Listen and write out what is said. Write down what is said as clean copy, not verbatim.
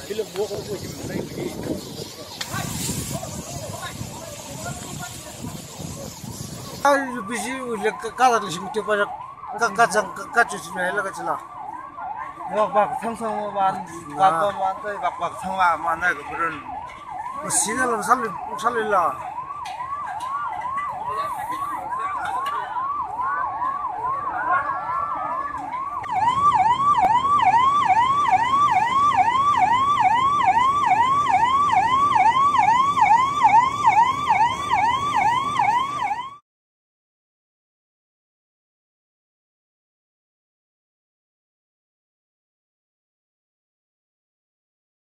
Ay, busy ulit kada lang simuti pa kakacang kakacus na hela kacila. 막 상상만 가까만 또 막상 만나 그런 Sigalan salillah.